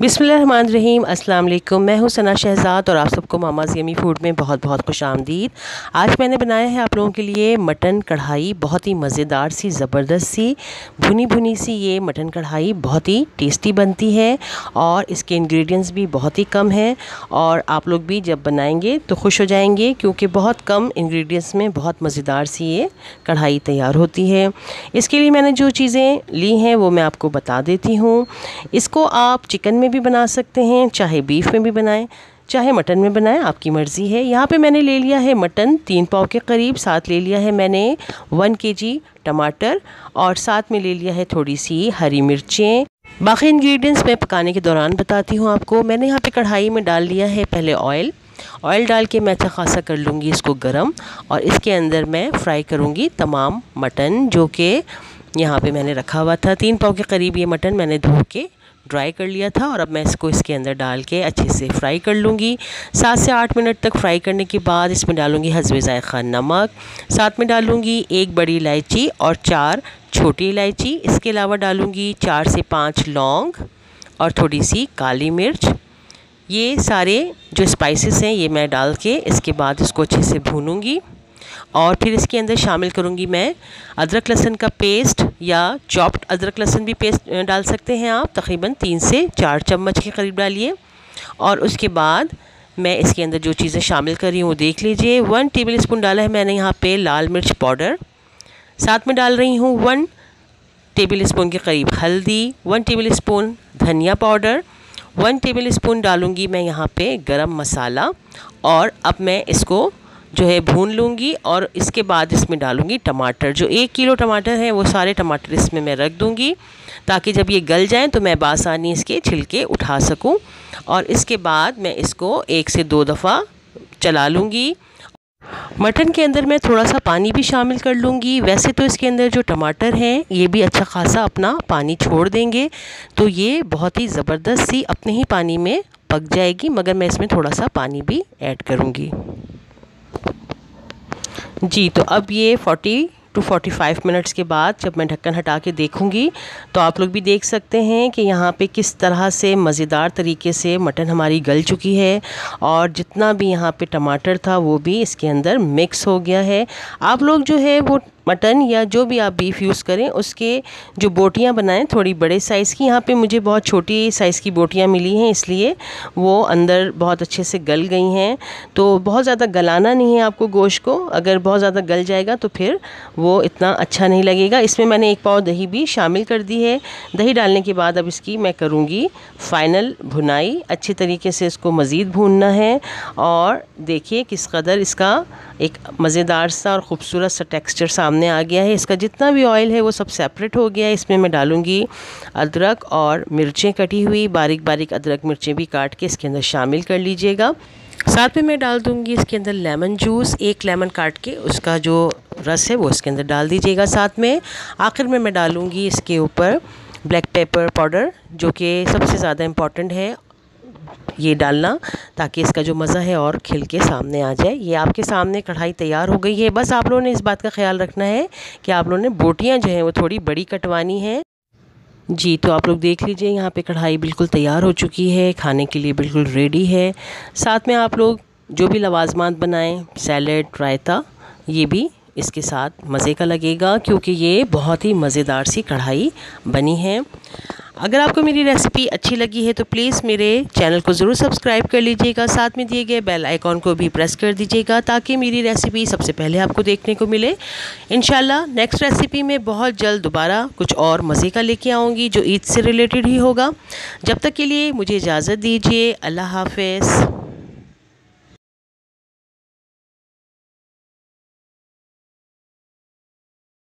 बिस्मिल्लाहिर्रहमानिर्रहीम। अस्सलाम वालेकुम। मैं हूँ सना शहज़ाद और आप सबको मामाज़ यम्मी फूड में बहुत बहुत खुशामदीद। आज मैंने बनाया है आप लोगों के लिए मटन कढ़ाई। बहुत ही मज़ेदार सी, ज़बरदस्त सी, भुनी भुनी सी ये मटन कढ़ाई बहुत ही टेस्टी बनती है और इसके इंग्रेडिएंट्स भी बहुत ही कम हैं और आप लोग भी जब बनाएंगे तो खुश हो जाएंगे क्योंकि बहुत कम इंग्रेडिएंट्स में बहुत मज़ेदार सी ये कढ़ाई तैयार होती है। इसके लिए मैंने जो चीज़ें ली हैं वो मैं आपको बता देती हूँ। इसको आप चिकन में भी बना सकते हैं, चाहे बीफ में भी बनाएं, चाहे मटन में बनाएं, आपकी मर्ज़ी है। यहाँ पे मैंने ले लिया है मटन 3 पाव के करीब, साथ ले लिया है मैंने 1 kg टमाटर और साथ में ले लिया है थोड़ी सी हरी मिर्चें। बाकी इंग्रेडिएंट्स मैं पकाने के दौरान बताती हूँ आपको। मैंने यहाँ पे कढ़ाई में डाल लिया है पहले ऑयल डाल के मैं अच्छा खासा कर लूँगी इसको गरम और इसके अंदर मैं फ्राई करूँगी तमाम मटन जो कि यहाँ पे मैंने रखा हुआ था। 3 पाव के करीब ये मटन मैंने धो के ड्राई कर लिया था और अब मैं इसको इसके अंदर डाल के अच्छे से फ्राई कर लूँगी। 7 से 8 मिनट तक फ्राई करने के बाद इसमें डालूँगी हस्बे ज़ायक़ा नमक, साथ में डालूँगी 1 बड़ी इलायची और 4 छोटी इलायची। इसके अलावा डालूँगी 4 से 5 लौंग और थोड़ी सी काली मिर्च। ये सारे जो स्पाइसेस हैं ये मैं डाल के इसके बाद इसको अच्छे से भूनूँगी और फिर इसके अंदर शामिल करूँगी मैं अदरक लहसुन का पेस्ट या चॉप्ड अदरक लहसुन भी पेस्ट डाल सकते हैं आप। तकरीबन 3 से 4 चम्मच के करीब डालिए और उसके बाद मैं इसके अंदर जो चीज़ें शामिल कर रही हूँ वो देख लीजिए। 1 टेबलस्पून डाला है मैंने यहाँ पे लाल मिर्च पाउडर, साथ में डाल रही हूँ 1 टेबलस्पून के करीब हल्दी, 1 टेबलस्पून धनिया पाउडर, 1 टेबलस्पून डालूँगी मैं यहाँ पे गरम मसाला और अब मैं इसको जो है भून लूँगी और इसके बाद इसमें डालूँगी टमाटर। जो 1 किलो टमाटर है वो सारे टमाटर इसमें मैं रख दूँगी ताकि जब ये गल जाएं तो मैं बासानी इसके छिलके उठा सकूं। और इसके बाद मैं इसको 1 से 2 दफ़ा चला लूँगी। मटन के अंदर मैं थोड़ा सा पानी भी शामिल कर लूँगी। वैसे तो इसके अंदर जो टमाटर हैं ये भी अच्छा खासा अपना पानी छोड़ देंगे तो ये बहुत ही ज़बरदस्त सी अपने ही पानी में पक जाएगी, मगर मैं इसमें थोड़ा सा पानी भी ऐड करूँगी जी। तो अब ये 40 to 45 मिनट्स के बाद जब मैं ढक्कन हटा के देखूंगी तो आप लोग भी देख सकते हैं कि यहाँ पे किस तरह से मज़ेदार तरीके से मटन हमारी गल चुकी है और जितना भी यहाँ पे टमाटर था वो भी इसके अंदर मिक्स हो गया है। आप लोग जो है वो मटन या जो भी आप बीफ यूज़ करें उसके जो बोटियां बनाएं थोड़ी बड़े साइज़ की। यहाँ पे मुझे बहुत छोटी साइज़ की बोटियां मिली हैं इसलिए वो अंदर बहुत अच्छे से गल गई हैं। तो बहुत ज़्यादा गलाना नहीं है आपको गोश्त को, अगर बहुत ज़्यादा गल जाएगा तो फिर वो इतना अच्छा नहीं लगेगा। इसमें मैंने 1 पाव दही भी शामिल कर दी है। दही डालने के बाद अब इसकी मैं करूँगी फ़ाइनल भुनाई। अच्छी तरीके से इसको मज़ीद भूनना है और देखिए किस कदर इसका एक मज़ेदार सा और ख़ूबसूरत सा टेक्सचर सामने आ गया है। इसका जितना भी ऑयल है वो सब सेपरेट हो गया है। इसमें मैं डालूँगी अदरक और मिर्चें कटी हुई, बारीक बारीक अदरक मिर्चें भी काट के इसके अंदर शामिल कर लीजिएगा। साथ में मैं डाल दूँगी इसके अंदर लेमन जूस, 1 लेमन काट के उसका जो रस है वो इसके अंदर डाल दीजिएगा। साथ में आखिर में मैं डालूँगी इसके ऊपर ब्लैक पेपर पाउडर जो कि सबसे ज़्यादा इम्पॉर्टेंट है ये डालना ताकि इसका जो मज़ा है और खिल के सामने आ जाए। ये आपके सामने कढ़ाई तैयार हो गई है। बस आप लोगों ने इस बात का ख्याल रखना है कि आप लोगों ने बोटियां जो हैं वो थोड़ी बड़ी कटवानी है जी। तो आप लोग देख लीजिए यहाँ पे कढ़ाई बिल्कुल तैयार हो चुकी है, खाने के लिए बिल्कुल रेडी है। साथ में आप लोग जो भी लवाजमात बनाएं, सैलड, रायता, ये भी इसके साथ मज़े का लगेगा क्योंकि ये बहुत ही मज़ेदार सी कढ़ाई बनी है। अगर आपको मेरी रेसिपी अच्छी लगी है तो प्लीज़ मेरे चैनल को ज़रूर सब्सक्राइब कर लीजिएगा। साथ में दिए गए बेल आइकॉन को भी प्रेस कर दीजिएगा ताकि मेरी रेसिपी सबसे पहले आपको देखने को मिले। इंशाल्लाह नेक्स्ट रेसिपी में बहुत जल्द दोबारा कुछ और मज़े का लेके आऊँगी जो ईद से रिलेटेड ही होगा। जब तक के लिए मुझे इजाज़त दीजिए। अल्लाह हाफ़िज़।